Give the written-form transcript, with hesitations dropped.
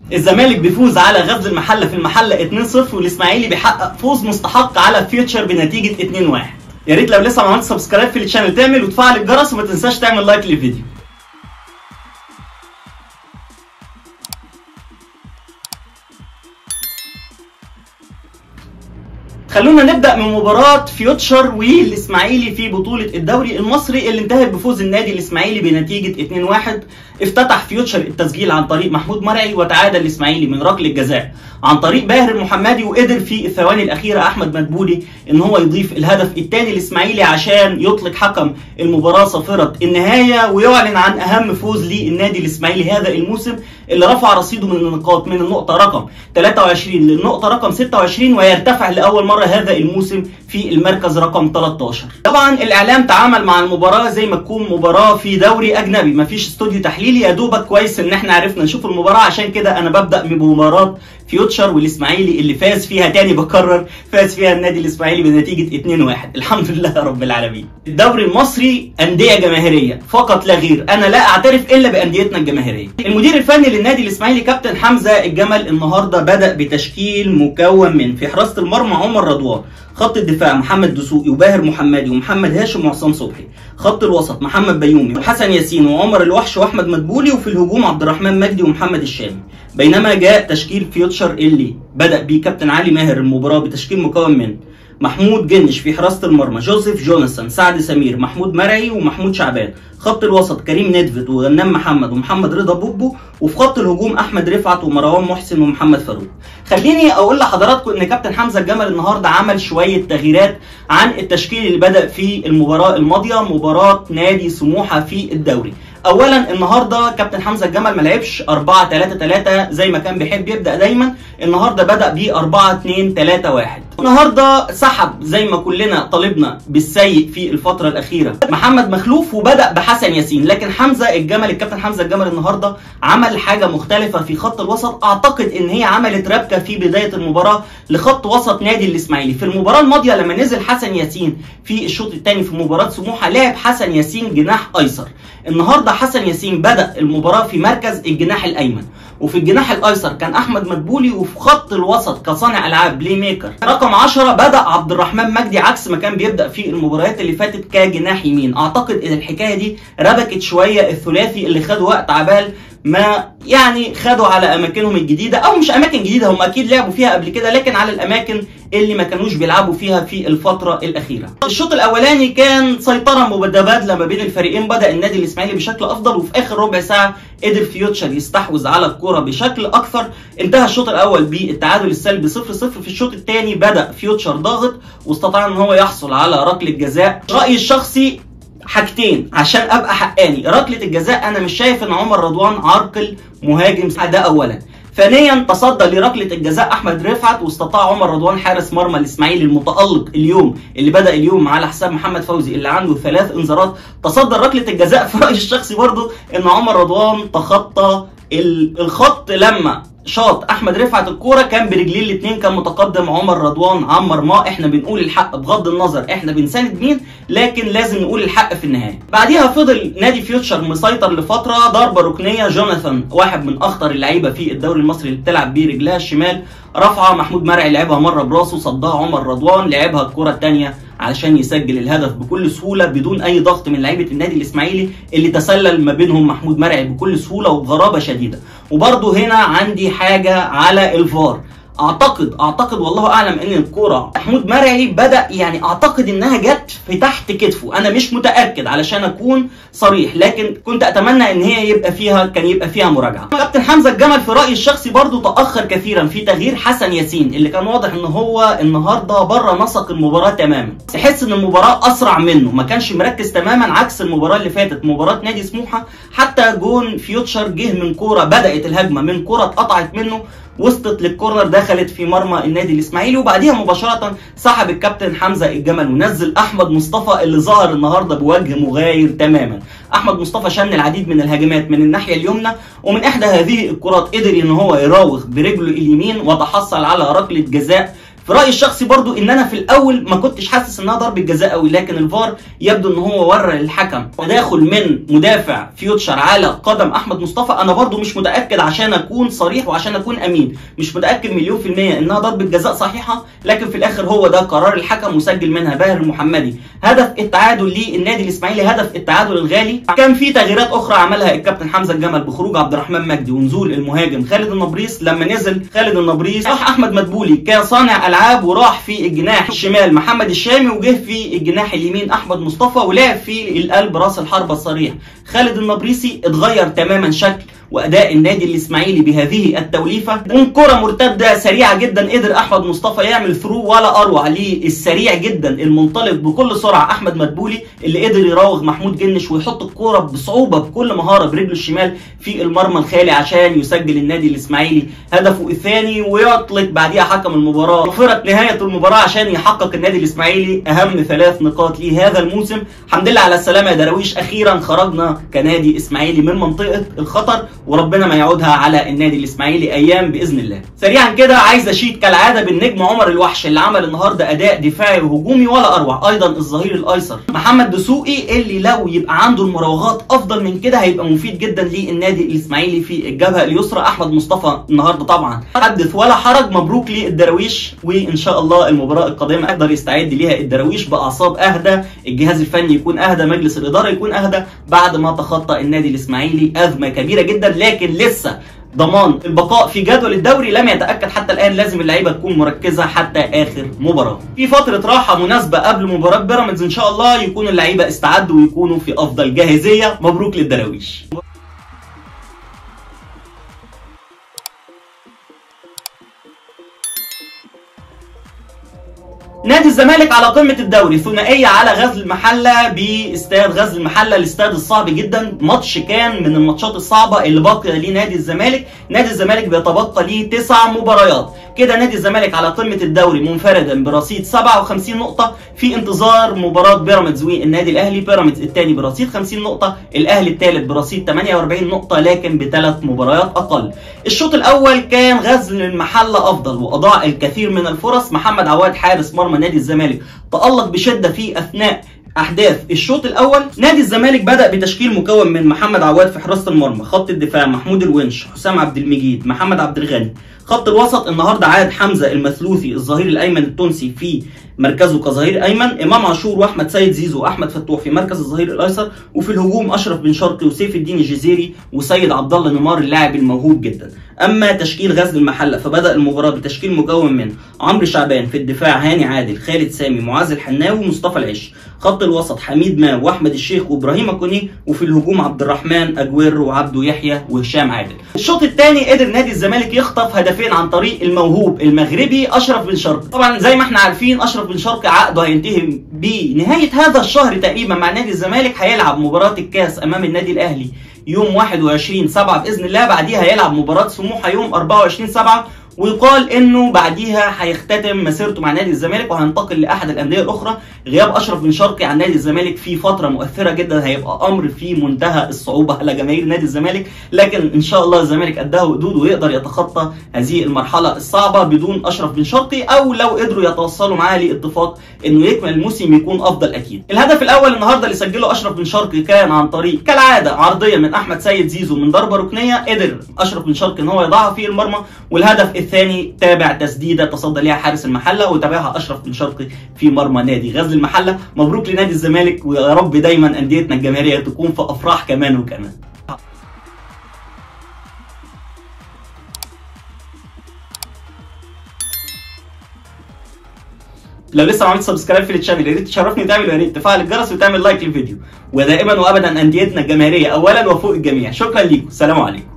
الزمالك بيفوز على غزل المحله في المحله 2-0، والاسماعيلي بيحقق فوز مستحق على فيوتشر بنتيجه 2-1. يا ريت لو لسه ما عملتش سبسكرايب في الشانل تعمل وتفعل الجرس، وما تنساش تعمل لايك للفيديو. خلونا نبدأ من مباراة فيوتشر والإسماعيلي في بطولة الدوري المصري اللي انتهت بفوز النادي الإسماعيلي بنتيجة 2-1. افتتح فيوتشر التسجيل عن طريق محمود مرعي، وتعادل الإسماعيلي من ركلة جزاء عن طريق باهر المحمدي، وقدر في الثواني الأخيرة أحمد مدبولي إن هو يضيف الهدف الثاني للإسماعيلي عشان يطلق حكم المباراة صافرة النهاية، ويعلن عن أهم فوز للنادي الإسماعيلي هذا الموسم اللي رفع رصيده من النقاط من النقطة رقم 23 للنقطة رقم 26، ويرتفع لأول مرة هذا الموسم في المركز رقم 13. طبعا الإعلام تعامل مع المباراة زي ما تكون مباراة في دوري أجنبي، مفيش استوديو تحليلي، يا دوبك كويس إن احنا عرفنا نشوف المباراة. عشان كده أنا ببدأ بمباراة فيوتشر والإسماعيلي اللي فاز فيها، تاني بكرر، فاز فيها النادي الإسماعيلي بنتيجة 2-1. الحمد لله رب العالمين. الدوري المصري أندية جماهيرية فقط لا غير، أنا لا أعترف إلا بأنديتنا الجماهيرية. المدير الفني للنادي الإسماعيلي كابتن حمزة الجمل النهارده بدأ بتشكيل مكون من: في حراسة المرمى عمر رضوان، خط الدفاع محمد دسوقي وباهر محمدي ومحمد هاشم وعصام صبحي، خط الوسط محمد بيومي وحسن ياسين وعمر الوحش واحمد مدبولي، وفي الهجوم عبد الرحمن مجدي ومحمد الشامي. بينما جاء تشكيل فيوتشر اللي بدأ بيه كابتن علي ماهر المباراة بتشكيل مكون من: محمود جنش في حراسة المرمى، جوزيف جوناثان، سعد سمير، محمود مرعي ومحمود شعبان، خط الوسط كريم ندفت وغنام محمد ومحمد رضا بوبو، وفي خط الهجوم احمد رفعت ومروان محسن ومحمد فاروق. خليني اقول لحضراتكم ان كابتن حمزة الجمل النهارده عمل شويه تغييرات عن التشكيل اللي بدأ في المباراة الماضيه، مباراة نادي سموحه في الدوري. اولا النهارده كابتن حمزة الجمل ما لعبش 4-3-3 زي ما كان بيحب يبدا دايما، النهارده بدا ب 4-2-3-1. النهارده سحب زي ما كلنا طالبنا بالسيء في الفتره الاخيره محمد مخلوف، وبدا بحسن ياسين. لكن حمزة الجمل الكابتن حمزة الجمل النهارده عمل حاجه مختلفه في خط الوسط، اعتقد ان هي عملت ربكه في بدايه المباراه لخط وسط نادي الاسماعيلي. في المباراه الماضيه لما نزل حسن ياسين في الشوط الثاني في مباراه سموحه، لعب حسن ياسين جناح ايسر. النهارده حسن ياسين بدأ المباراة في مركز الجناح الأيمن، وفي الجناح الأيسر كان أحمد مدبولي، وفي خط الوسط كصانع ألعاب بلاي ميكر رقم 10 بدأ عبد الرحمن مجدي، عكس ما كان بيبدأ في المباريات اللي فاتت كجناح يمين. أعتقد إن الحكاية دي ربكت شوية الثلاثي اللي خدوا وقت عبال ما يعني خدوا على اماكنهم الجديده، او مش اماكن جديده، هم اكيد لعبوا فيها قبل كده، لكن على الاماكن اللي ما كانوش بيلعبوا فيها في الفتره الاخيره. الشوط الاولاني كان سيطره متبادله ما بين الفريقين، بدا النادي الاسماعيلي بشكل افضل، وفي اخر ربع ساعه قدر فيوتشر يستحوذ على الكره بشكل اكثر. انتهى الشوط الاول بالتعادل السلبي 0-0. في الشوط الثاني بدا فيوتشر ضاغط واستطاع ان هو يحصل على ركله جزاء. رايي الشخصي حاجتين عشان ابقى حقاني: ركله الجزاء انا مش شايف ان عمر رضوان عرقل مهاجم، ده اولا. ثانيا تصدى لركله الجزاء احمد رفعت، واستطاع عمر رضوان حارس مرمى الاسماعيلي المتالق اليوم اللي بدا اليوم على حساب محمد فوزي اللي عنده 3 انذارات، تصدى ركله الجزاء. في رايي الشخصي برضو ان عمر رضوان تخطى الخط لما شاط احمد رفعت الكوره، كان برجليه الاثنين، كان متقدم عمر رضوان عن مرماه. احنا بنقول الحق بغض النظر احنا بنساند مين، لكن لازم نقول الحق في النهايه. بعديها فضل نادي فيوتشر مسيطر لفتره، ضربه ركنيه جوناثان واحد من اخطر اللعيبه في الدوري المصري اللي بتلعب برجلها الشمال، رفعه محمود مرعي لعبها مره براسه، صدها عمر رضوان، لعبها الكره الثانيه علشان يسجل الهدف بكل سهوله بدون اي ضغط من لعيبه النادي الاسماعيلي اللي تسلل ما بينهم محمود مرعي بكل سهوله وبغرابه شديده. وبرضه هنا عندي حاجه على الفار. اعتقد والله اعلم ان الكوره محمود مرعي بدا، يعني اعتقد انها جت في تحت كتفه، انا مش متاكد علشان اكون صريح، لكن كنت اتمنى ان هي كان يبقى فيها مراجعه. كابتن حمزة الجمل في رايي الشخصي برضو تاخر كثيرا في تغيير حسن ياسين، اللي كان واضح ان هو النهارده بره نسق المباراه تماما، تحس ان المباراه اسرع منه، ما كانش مركز تماما عكس المباراه اللي فاتت مباراه نادي سموحه. حتى جون فيوتشر جه من كوره، بدات الهجمه من كوره اتقطعت منه، وصلت للكورنر، دخلت في مرمى النادي الاسماعيلي، وبعديها مباشره سحب الكابتن حمزة الجمل ونزل احمد مصطفى اللي ظهر النهارده بوجه مغاير تماما. احمد مصطفى شن العديد من الهجمات من الناحيه اليمنى، ومن احدى هذه الكرات قدر ان هو يراوغ برجله اليمين وتحصل على ركله جزاء في رايي الشخصي برضو ان انا في الاول ما كنتش حاسس انها ضربه جزاء قوي، لكن الفار يبدو ان هو ورى للحكم تداخل من مدافع فيوتشر على قدم احمد مصطفى. انا برضو مش متاكد عشان اكون صريح وعشان اكون امين، مش متاكد مليون في الميه انها ضربه جزاء صحيحه، لكن في الاخر هو ده قرار الحكم وسجل منها باهر المحمدي هدف التعادل للنادي الاسماعيلي، هدف التعادل الغالي. كان في تغييرات اخرى عملها الكابتن حمزه الجمل بخروج عبد الرحمن مجدي ونزول المهاجم خالد النبريس. لما نزل خالد النبريس راح احمد مدبولي كصانع العاب، وراح في الجناح الشمال محمد الشامي، وجه في الجناح اليمين احمد مصطفى، ولعب في القلب راس الحربه الصريح خالد النبريسي. اتغير تماما شكل واداء النادي الاسماعيلي بهذه التوليفه. من كره مرتده سريعه جدا قدر احمد مصطفى يعمل ثرو ولا اروع للسريع جدا المنطلق بكل سرعه احمد مدبولي، اللي قدر يراوغ محمود جنش ويحط الكوره بصعوبه بكل مهاره برجله الشمال في المرمى الخالي عشان يسجل النادي الاسماعيلي هدفه الثاني، ويطلق بعديها حكم المباراه مغفره نهايه المباراه عشان يحقق النادي الاسماعيلي اهم 3 نقاط ليه هذا الموسم. الحمد لله على السلامه يا دراويش، اخيرا خرجنا كنادي اسماعيلي من منطقه الخطر، وربنا ما يعودها على النادي الاسماعيلي ايام باذن الله. سريعا كده عايز اشيد كالعاده بالنجم عمر الوحش اللي عمل النهارده اداء دفاعي وهجومي ولا اروع. ايضا الظهير الايسر محمد دسوقي اللي لو يبقى عنده المراوغات افضل من كده هيبقى مفيد جدا للنادي الاسماعيلي في الجبهه اليسرى. احمد مصطفى النهارده طبعا حدث ولا حرج، مبروك للدراويش، وان شاء الله المباراه القادمه يقدر يستعد ليها الدراويش باعصاب اهدى، الجهاز الفني يكون اهدى، مجلس الاداره يكون اهدى، بعد ما تخطى النادي الاسماعيلي ازمه كبيره جدا. لكن لسه ضمان البقاء في جدول الدوري لم يتاكد حتى الان، لازم اللعيبه تكون مركزه حتى اخر مباراه. في فتره راحه مناسبه قبل مباراه بيراميدز ان شاء الله يكون اللعيبه استعدوا ويكونوا في افضل جاهزيه. مبروك للدراويش. نادي الزمالك على قمة الدوري، ثنائية على غزل المحلة باستاد غزل المحلة، الاستاد الصعب جدا. ماتش كان من الماتشات الصعبة اللي باقية لنادي الزمالك. نادي الزمالك بيتبقى ليه 9 مباريات، كده نادي الزمالك على قمة الدوري منفردا برصيد 57 نقطة في انتظار مباراة بيراميدز والنادي الاهلي. بيراميدز الثاني برصيد 50 نقطة، الاهلي الثالث برصيد 48 نقطة لكن ب3 مباريات اقل. الشوط الاول كان غزل المحلة افضل واضاع الكثير من الفرص. محمد عواد حارس مرمى نادي الزمالك تألق بشدة في اثناء احداث الشوط الاول. نادي الزمالك بدأ بتشكيل مكون من محمد عواد في حراسة المرمى، خط الدفاع محمود الونش، حسام عبد المجيد، محمد عبد الغني. خط الوسط النهارده عاد حمزه المثلوثي الظهير الايمن التونسي في مركزه كظهير ايمن، امام عاشور واحمد سيد زيزو واحمد فتوح في مركز الظهير الايسر، وفي الهجوم اشرف بن شرقي وسيف الدين الجزيري وسيد عبد الله نيمار اللاعب الموهوب جدا. اما تشكيل غزل المحله فبدا المباراه بتشكيل مكون من عمرو شعبان في الدفاع، هاني عادل، خالد سامي، معاذ الحناوي ومصطفى العش. خط الوسط حميد ماو واحمد الشيخ وابراهيم كوني، وفي الهجوم عبد الرحمن اجويرو وعبده يحيى وهشام عادل. الشوط الثاني قدر نادي الزمالك يخطف هدفين عن طريق الموهوب المغربي اشرف بن شرقي. طبعا زي ما احنا عارفين اشرف بن شرقي عقده هينتهي بنهايه هذا الشهر تقريبا مع نادي الزمالك. هيلعب مباراه الكاس امام النادي الاهلي يوم 21/7 باذن الله، بعديها هيلعب مباراه سموحه يوم 24/7، ويقال انه بعديها هيختتم مسيرته مع نادي الزمالك وهينتقل لاحد الانديه الاخرى. غياب اشرف بن شرقي عن نادي الزمالك في فتره مؤثره جدا هيبقى امر في منتهى الصعوبه على جماهير نادي الزمالك، لكن ان شاء الله الزمالك قدها وقدود ويقدر يتخطى هذه المرحله الصعبه بدون اشرف بن شرقي، او لو قدروا يتوصلوا معاه لاتفاق انه يكمل الموسم يكون افضل اكيد. الهدف الاول النهارده اللي سجله اشرف بن شرقي كان عن طريق كالعاده عرضيه من احمد سيد زيزو من ضربه ركنيه، قدر اشرف بن شرقي ان هو يضعها في المرمى. والهدف الثاني تابع تسديده تصدى ليها حارس المحله وتابعها اشرف بن شرقي في مرمى نادي غزل المحله. مبروك لنادي الزمالك، ويا رب دايما انديتنا الجماهيريه تكون في افراح كمان وكمان. لو لسه ما عملتش سبسكرايب في الشانل يا ريت تشرفني وتعمل، ويا ريت تفعل الجرس وتعمل لايك للفيديو. ودائما وابدا انديتنا الجماهيريه اولا وفوق الجميع. شكرا ليكم، سلام عليكم.